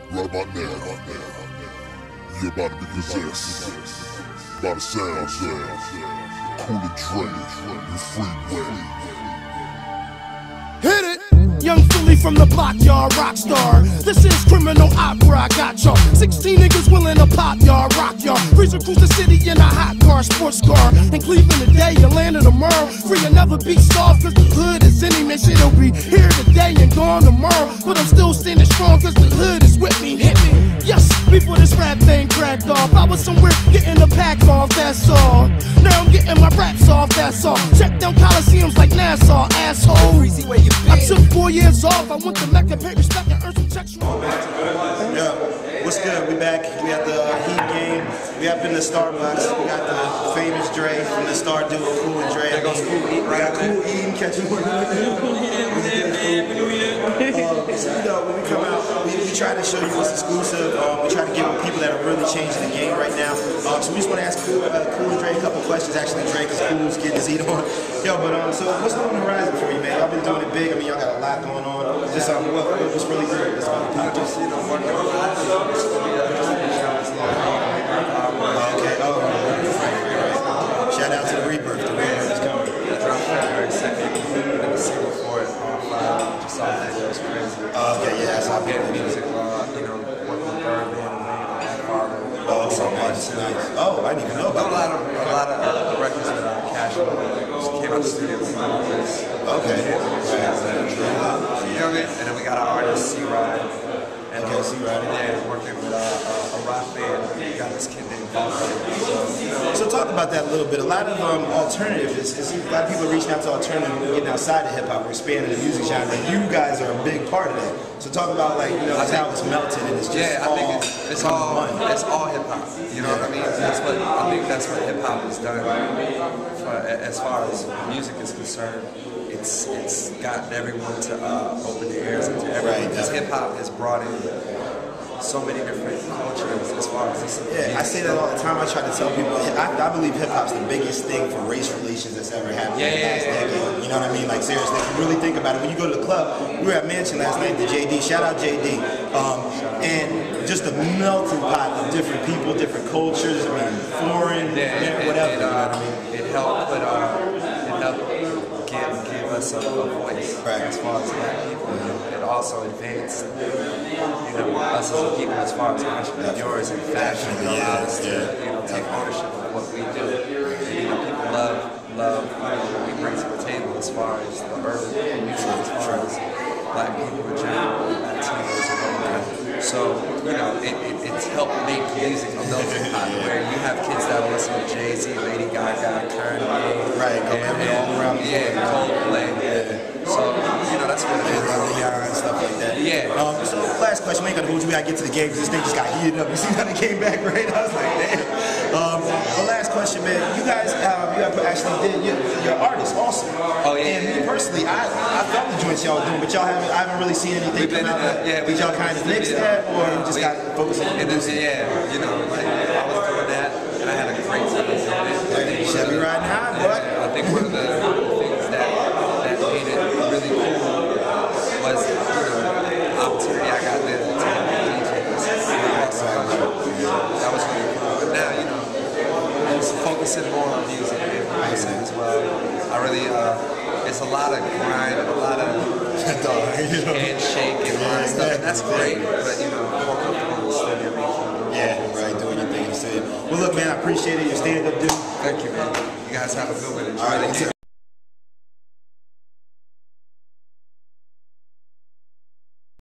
Right about now, you're about to be possessed by the sounds of Cool and Dre and Freeway. Hit it! Young Philly from the block, y'all rock star. This is criminal opera, I got y'all. 16 niggas willing to pop y'all, rock y'all. Freezer cruise the city in a hot car, sports car. In Cleveland today, Atlanta tomorrow. Free another beast off, cause the hood is in him. That shit'll be here today and gone tomorrow. But I'm still standing strong, cause the hood is with me. Hit me! Yes, before this rap thing cracked off, I was somewhere getting the pack off, that's all. Now I'm getting my raps off, that's all. Check down coliseums like Nassau, asshole. I took 4 years off, I went to Mecca, pay respect and earn some checks. Yeah, what's good? We back. We at the Heat game. We up in the Starbucks. We got the famous Dre from the Star Duo, Cool and Dre. We got Cool eating, catching one. So you know, when we come out, we try to show you what's exclusive. We try to give people that are really changing the game right now. So we just want to ask Cool and Dre a couple questions. Actually, Dre, because Cool's getting his heat on. Yo, but so what's on the horizon for you, man? Y'all been doing it big. I mean, y'all got a lot going on. Just what's really good? Just working on shout out to the Rebirth. The Rebirth is coming. I dropped February 2nd. And the single for it just saw that. It was crazy. Okay, yeah, that's how getting music, working with Birdman and Father. Oh, so nice. Oh, I didn't even know about that. A lot of records that Cash just came out the studio. Okay. You know what I mean? And then we got our artist C-Ride. And C-Ride. Yeah, working with a rock band. We got this kid named Vulcan. So talk about that a little bit. A lot of alternative a lot of people are reaching out to alternative, getting outside of hip hop, or expanding the music genre. You guys are a big part of that. So talk about how it's melted and it's just I think it's all hip hop. You know what I mean? I think that's what hip hop has done as far as music is concerned. It's gotten everyone to open their ears into everything. Because hip hop has brought in so many different cultures as far as this. Yeah, I say that all the time. I try to tell people, I believe hip hop's the biggest thing for race relations that's ever happened in the last decade. You know what I mean? Like seriously, if you really think about it, when you go to the club, we were at Mansion last night, the JD, shout out JD, and just a melting pot of different people, different cultures, I mean, foreign, whatever. You know what I mean? It helped give us a voice as far as black people. It also advanced us as a people as far as entrepreneurs and fashion. It allowed us to take ownership of what we do. People love what we bring to the table as far as the urban music, as far as black people in general, Latinos and all that. So, it's helped make music a melting pot where you have kids that will listen to Jay-Z, Lady Gaga, Kanye, Coldplay. So, that's what it is. And stuff like that. Yeah. So last question, we ain't gonna hold you, we gotta get to the game because this thing just got heated up. You see how they came back, right? I was like, damn. The last question, man, you guys actually did your artist also. Oh yeah. And me personally, I felt the joints y'all doing, but I haven't really seen anything come out. Did y'all kind of mix that, or you just got focused on it? I was doing that, and I had a great time doing it. Chevy riding high, but I think one of the things that made it really cool was the opportunity I got there to take DJs across the country. That was really cool. But now, just focusing more on music and producing as well. I really, it's a lot of grind and a lot of handshake and all that stuff, and that's great. But I'm more comfortable in the studio. Yeah, right, doing your thing in the studio. Well, look, man, I appreciate it. Your stand-up dude. Thank you, man. You guys have a good one. All right.